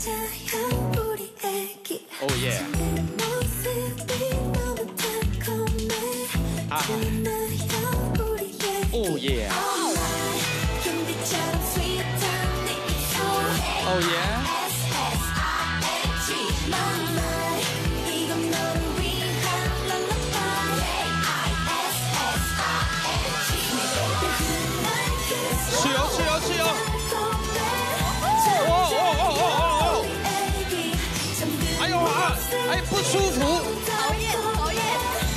Oh yeah. Oh yeah. Oh yeah.是油是油是油。哦。哎呦啊！哎，不舒服。 讨厌讨厌。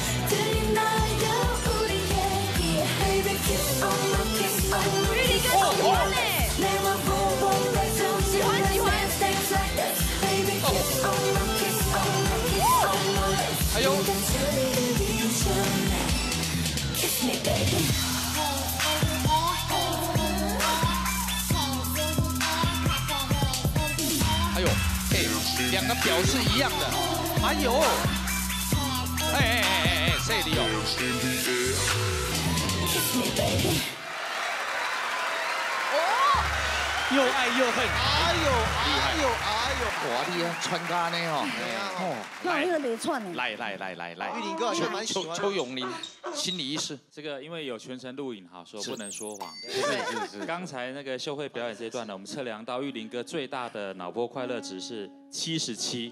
玉林哥喜欢呢。喜欢喜欢。 哎呦。哎呦，哎，两个表是一样的。哎呦，哎，这里有。 哦， 又爱又恨。 哎呦，哎呦，哎呦， 哇，你穿咖呢哈？ 哦， 那那个没串呢。 来， 玉林哥也蛮喜欢。 邱永林，心理医师。 这个因为有全程录影哈，所以不能说谎。 是。 刚才那个秀慧表演这一段呢，我们测量到玉林哥最大的脑波快乐值是77。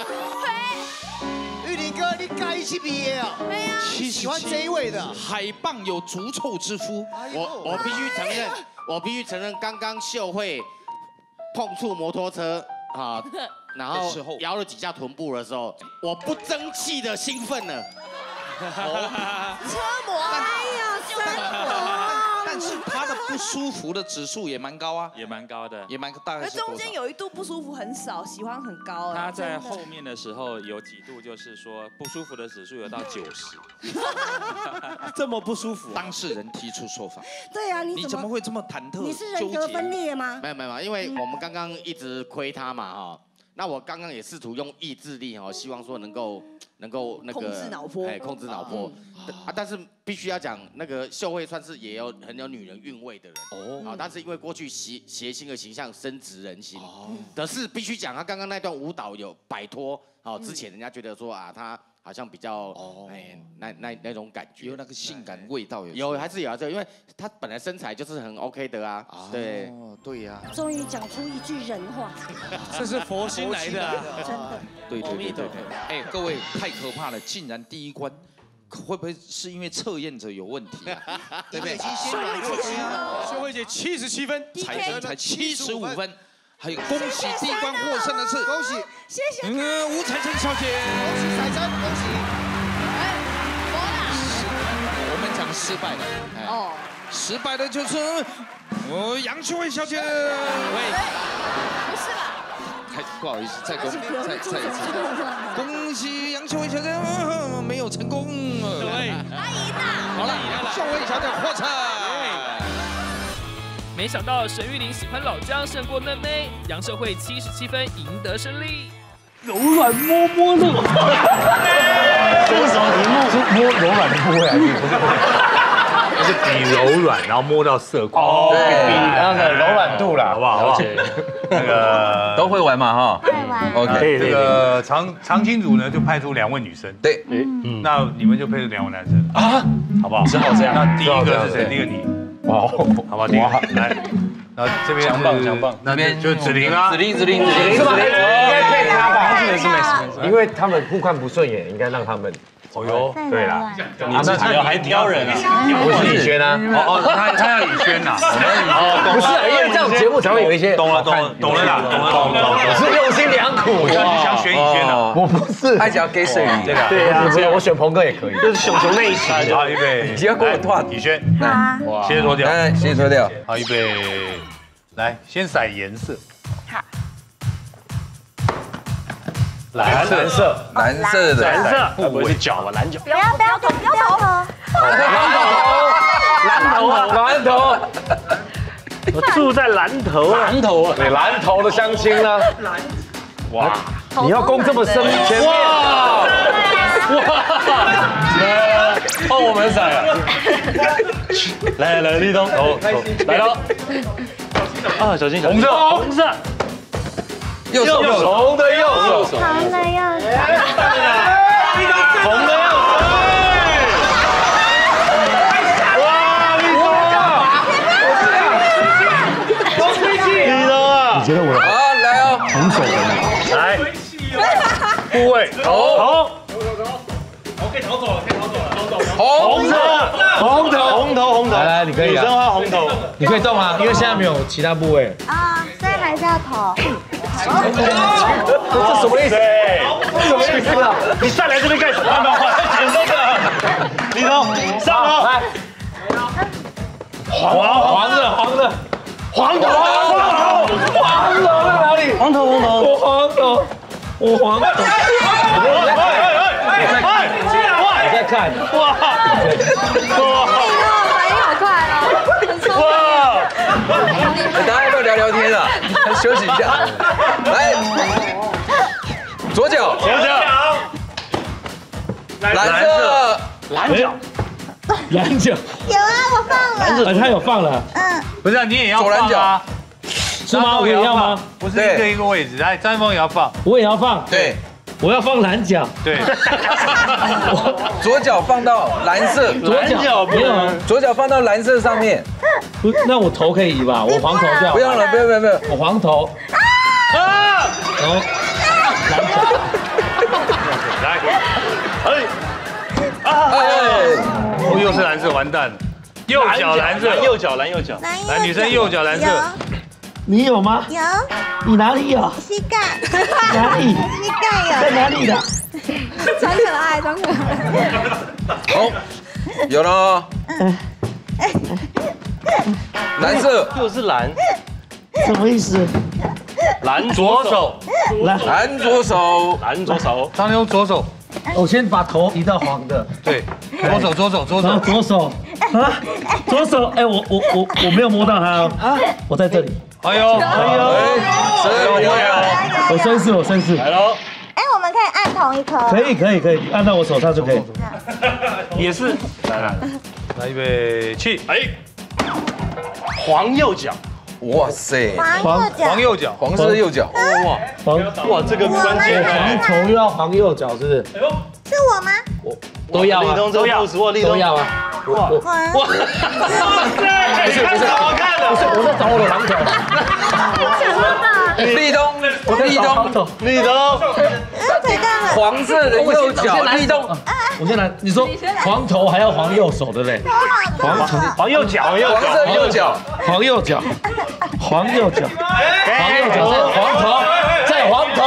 玉林哥，你该去毕业哦。 对呀。 喜欢这一位的。 海蚌有足臭之夫。 我必须承认，刚刚秀慧碰触摩托车啊，然后摇了几下臀部的时候，我不争气的兴奋了。 车模，哎呀，生活。 但是他的不舒服的指数也蛮高啊， 也蛮高的， 也蛮大概是多少？ 中间有一度不舒服很少，喜欢很高。 他在后面的时候有几度就是说不舒服的指数有到90， 这么不舒服。当事人提出说法。 对啊， 你怎么会这么忐忑？ 你是人格分裂吗？ 没有，因为我们刚刚一直亏他嘛哈。那我刚刚也试图用意志力哈，希望说能够那个控制脑波， 控制脑波啊。但是必须要讲，那个秀慧算是也很有女人韵味的人哦。啊，但是因为过去谐星的形象深植人心，可是必须讲，他刚刚那段舞蹈有摆脱哦之前人家觉得说啊他。好像比较那种感觉， 有那个性感味道有还是有啊，因为他本来身材就是很 OK 的啊，对， 对呀， 终于讲出一句人话， 这是佛心来的， 真的， 对，哎，各位太可怕了，竟然第一关。会不会是因为测验者有问题啊？对不对？秀慧姐77分，彩生才75分。还有恭喜第一关获胜的是， 恭喜， 谢谢。 吴彩珍小姐， 恭喜彩珍，恭喜。 我们讲失败的，哦，失败的就是杨秀慧小姐。喂， 不是吧？ 不好意思，再一次，恭喜杨秀慧小姐没有成功。对， 她赢了。 好了，秀慧小姐获胜。 没想到沈玉琳喜欢老姜胜过嫩妹，杨秀慧77分赢得胜利。 柔软摸摸乐，这是什么题目？是摸柔软的部位还是？是比柔软，然后摸到色块。哦，比那个柔软度啦，好不好？那个都会玩嘛哈？ 会玩。 OK， 这个长青组呢就派出2位女生， 对， 那你们就配出2位男生啊，好不好？ 只好这样。 那第一个是谁？第一个你。哦，好吧，第一个来，然后这边强棒， 那边就子琳啊， 子琳是吧？ 应该配他吧？ 没事， 因为他们互看不顺眼，应该让他们。 哦哟， 对啦， 你自己还挑人啊？ 我是以轩啊。 哦，他要以轩呐。 不是，因为这样节目才会有一些。 懂了啦。 我是用心良苦， 你想选以轩啊？ 我不是， 他只要给水鱼。 对呀，没有，我选鹏哥也可以，就是熊妹一起。 好，预备， 只要给我脱。 以轩，来，鞋子脱掉。 鞋子脱掉。 好，预备，来，先骰颜色。 好。 蓝色， 不会是脚吧？蓝脚。 不要投。 蓝头。我住在南投啊。对，南投的乡亲呢？哇，你要攻这么深前面。 换我们骰了。来，立冬，来了。啊，小心，红色。 右手， 红的右手， 红的右手， 红的右手。哇，立冬啊！立冬啊！ 你觉得我好，来哦， 红手的来，部位头， 可以逃走了，可以逃走了，逃走。 红头，红头。 来，你可以女生画红头， 你可以动啊，因为现在没有其他部位。 啊，所以还是要头。 这什么意思？什么意思啊？ 你上来这边干什么？慢慢画，简单的。立冬上头，来，黄的，黄头在哪里？黄头，我黄头。 你在看， 哇！ 反应好快哦！ 哇！ 大家要不要聊聊天啊？休息一下。来，左脚，蓝色， 蓝脚， 有啊，我放了。 他有放了， 不是，你也要左蓝脚， 是吗？我也要吗？ 不是一个位置，来，张峰也要放， 我也要放， 对， 我要放蓝脚， 对， 左脚放到蓝色， 左脚没有啊， 左脚放到蓝色上面。 不，那我头可以移吧？我黄头就好。 不用了，不用， 我黄头。啊！然后蓝脚。 来，哦，又是蓝色，完蛋了。右脚蓝色，右脚。来，女生右脚蓝色。 你有吗？ 有， 你哪里有？ 膝盖。 哪里？ 膝盖有。 在哪里的？ 装可爱，装可爱。 好，有了哦。蓝色又是蓝， 什么意思？ 蓝左手， 蓝左手， 张用左手， 我先把头移到黄的。 对，左手， 然后左手啊，左手，哎，我没有摸到他哦，啊，我在这里。 哎呦， 我绅士。 来喽， 哎，我们可以按同一颗。 可以，按到我手上就可以。 也是，来预备起，哎，黄右脚， 哇塞， 黄右脚， 黄色右脚， 哇，这个关键， 黄头又要黄右脚，是不是？ 是我吗？ 都要啊， 都要， 都要啊。哇， 不是，好看的， 我在找我的黄头。 立冬，黄色的右脚，立冬。 我先来，你说黄头还要黄右手，对不对？ 黄右脚， 黄色右脚， 黄右脚，再黄头。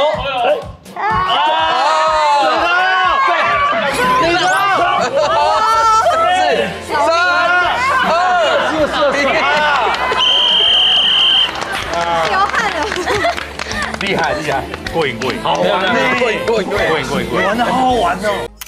厉害，过瘾， 好玩， 过瘾， 玩的好好玩哦。